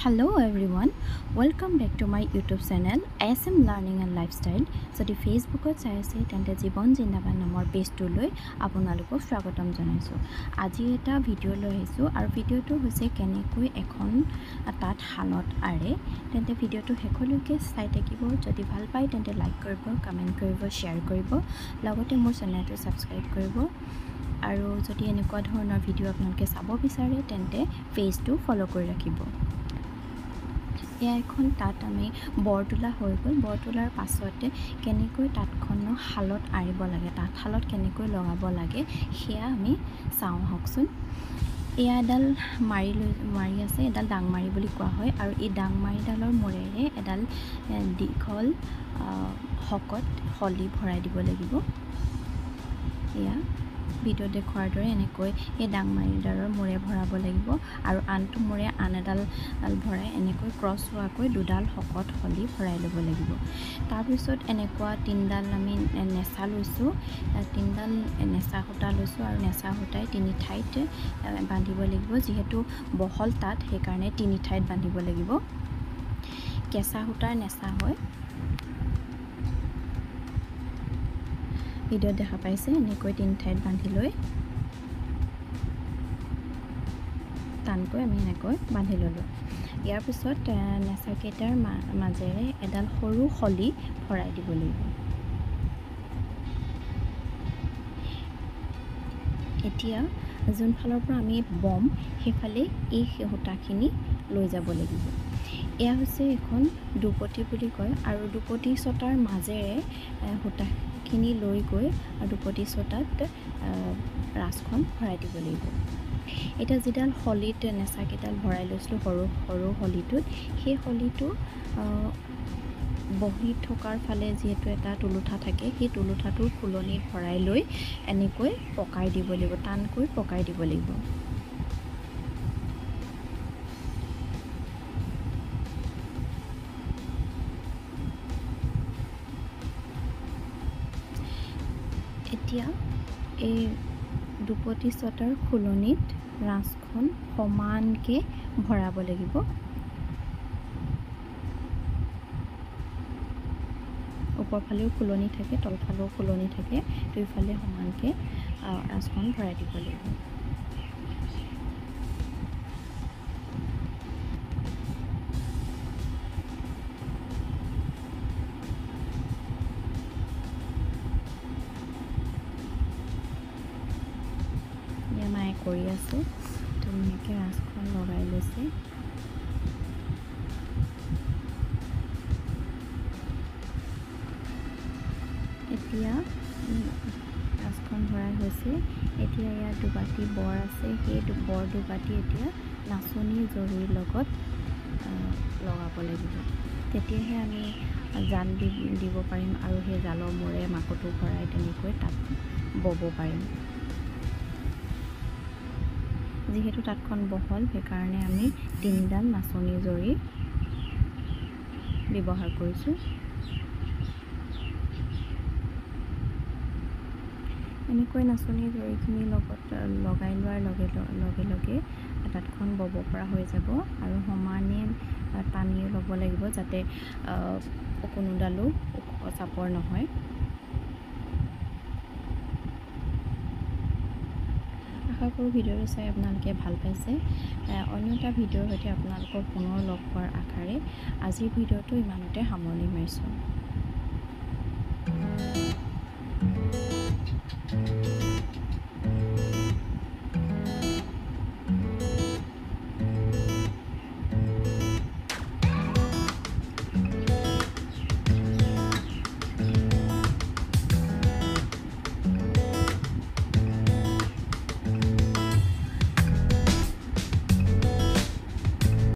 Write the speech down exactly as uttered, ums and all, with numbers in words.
Hello everyone, welcome back to my YouTube channel S M Learning and Lifestyle. যদি ফেসবুকত চাই আছে তেন্তে জীৱন জিন্দাবাদ নামৰ পেজটো লৈ আপোনালোকক স্বাগতম জনাইছো। আজি এটা ভিডিও লৈ আহিছো আৰু ভিডিওটো হৈছে কেনেকৈ এখন তাত হালত আৰে। তেন্তে ভিডিওটো শেষলৈকে চাই থাকিব। যদি ভাল পায় তেন্তে লাইক কৰিব, কমেন্ট কৰিব, শেয়াৰ কৰিব, লগতে মোৰ চেনেলটো সাবস্ক্ৰাইব কৰিব। আৰু যদি এনেকুৱা ধৰণৰ ভিডিও আপোনালোকে চাব বিচাৰে তেন্তে পেজটো ফলো কৰি ৰাখিব। এখন তাত আমি বৰতোলা হৈ গ'ল। বৰতোলাৰ পাছতে কেনেকৈ তাতখন হালত আৰিব লাগে, তাত হালত কেনেকৈ লগাব লাগে সেয়া আমি চাওঁ হকচোন। এয়া এডাল মাৰি লৈ মাৰি আছে, এডাল ডাংমাৰি বুলি কোৱা হয়। আৰু এই ডাংমাৰিডালৰ মূৰেৰে এডাল দীঘল হকত হলি ভৰাই দিব লাগিব। এয়া ভিডিও দেখুৱাৰ দৰে এনেকৈ এই ডাংমাৰিডালৰ মূৰে ভৰাব লাগিব আৰু আনটো মূৰে আন এডাল ভৰাই এনেকৈ ক্ৰছ হোৱাকৈ দুডাল হকত হলি ভৰাই ল'ব লাগিব। তাৰপিছত এনেকুৱা তিনিডাল আমি নেচা লৈছোঁ, তিনিডাল নেচা সূতা লৈছোঁ আৰু নেচা সূতাই তিনি ঠাইত বান্ধিব লাগিব। যিহেতু বহল তাত সেইকাৰণে তিনি ঠাইত বান্ধিব লাগিব। কেঁচা সূতাৰ নেচা হয়। ভিডিও দেখা পাইছে এনেকৈ তিনি ঠাইত বান্ধি লৈ টানকৈ আমি এনেকৈ বান্ধি ল'লোঁ। ইয়াৰ পিছত নেচাকেইটাৰ মাজেৰে এডাল সৰু হলি ভৰাই দিব লাগিব। এতিয়া যোনফালৰ পৰা আমি বম সেইফালে এই সূতাখিনি লৈ যাব লাগিব। এয়া হৈছে এখন দুপতি বুলি কয় আৰু দুপতি ছটাৰ মাজেৰে সূতাখিনি লৈ গৈ দুপতি ছটাত ৰাছখন ভৰাই দিব লাগিব। এতিয়া যিডাল হলিত নেচাকেইডাল ভৰাই লৈছিলোঁ সৰু সৰু হলিটোত, সেই হলিটো বহি থকাৰ ফালে যিহেতু এটা তুলুঠা থাকে, সেই তুলুঠাটোৰ ফুলনিত ভৰাই লৈ এনেকৈ পকাই দিব লাগিব, টানকৈ পকাই দিব লাগিব। এতিয়া এই দুপতি ছটাৰ ফুলনিত ৰাছখন সমানকৈ ভৰাব লাগিব। ওপৰফালেও ফুলনি থাকে, তলফালেও ফুলনি থাকে, দুইফালে সমানকৈ ৰাছখন ভৰাই দিব লাগিব। মায়ে কৰি আছে, ধুনীয়াকৈ ৰাছখন লগাই লৈছে। এতিয়া ৰাছখন ভৰাই হৈছে। এতিয়া ইয়াত দুবাটি বৰ আছে, সেই বৰ দুবাটি এতিয়া নাচনী জৰিৰ লগত লগাব লাগিব। তেতিয়াহে আমি জাল দি দিব পাৰিম আৰু সেই জালৰ মূৰে মাকতো ভৰাই তেনেকৈ তাত বব পাৰিম। যিহেতু তাতখন বহল সেইকাৰণে আমি তিনিডাল নাচনী জৰি ব্যৱহাৰ কৰিছোঁ। এনেকৈ নাচনী জৰিখিনি লগত লগাই লোৱাৰ লগে লগে লগে তাতখন বব পৰা হৈ যাব আৰু সমানে টানিও ল'ব লাগিব যাতে কোনোডালো চাপৰ নহয়। আশা কৰোঁ ভিডিঅ'টো চাই আপোনালোকে ভাল পাইছে। অন্য এটা ভিডিঅ'ৰ সৈতে আপোনালোকক পুনৰ লগ পোৱাৰ আশাৰে আজিৰ ভিডিঅ'টো ইমানতে সামৰণি মাৰিছোঁ।